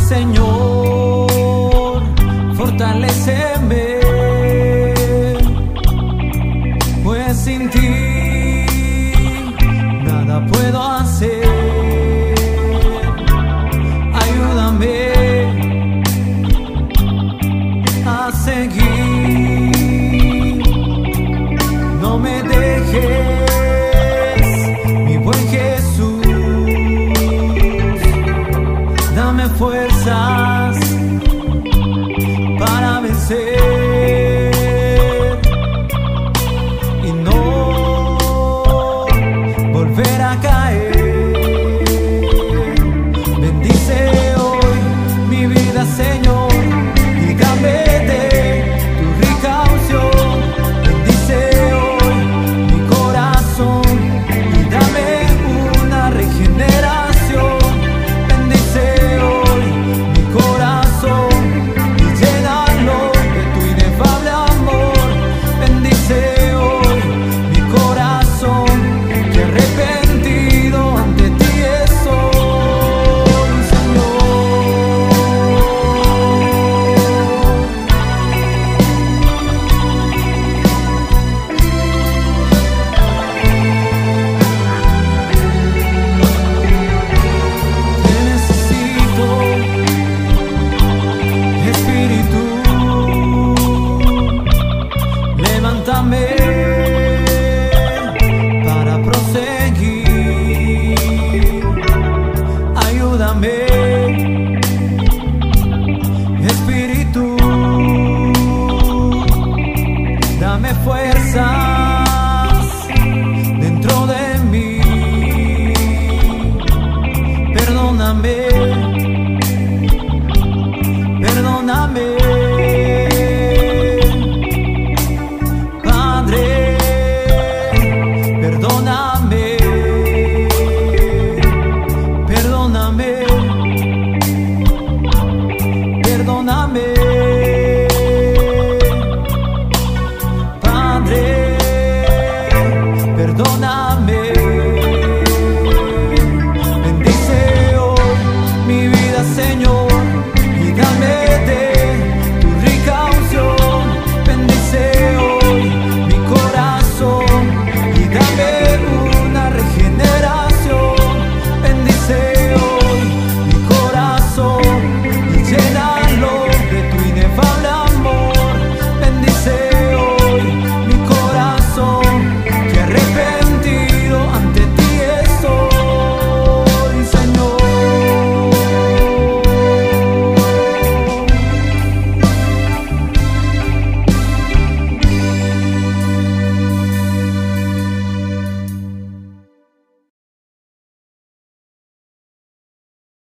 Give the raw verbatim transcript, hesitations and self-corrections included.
Señor, fortaléceme, pues sin ti nada puedo hacer. Ayúdame a seguir, no me dejes, mi buen Jesús. Dame fuerzas para vencer y no volver a caer. Bendice hoy mi vida, Señor, y dame de tu rica unción. Bendice hoy mi corazón y dame una regeneración. Bendice hoy mi corazón y llénalo de tu inefable amor. Bendice hoy mi corazón, que arrepentido ante ti estoy, Señor. Te necesito, Espíritu, levántame para proseguir. Ayúdame, Espíritu, dame fuerzas dentro de mí. Perdóname, perdóname.